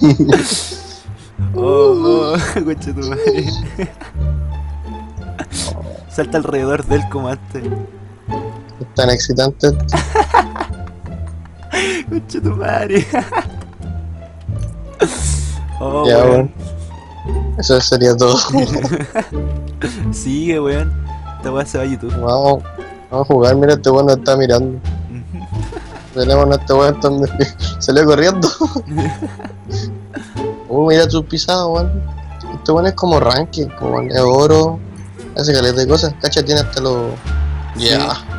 Oh, concha tu madre. Salta alrededor de él como antes. Es tan excitante esto. Concha tu madre. Oh, Ya, weón. weón. Eso sería todo. Sigue, weón. Esta weá se va a YouTube. Vamos, vamos a jugar. Mira, este weón nos está mirando. Tenemos a este weón donde salió corriendo. Mira tus pisadas, weón. Este weón es como ranking, como de oro. Hace caleta de cosas. Cacha, tiene hasta los. Ya. Sí.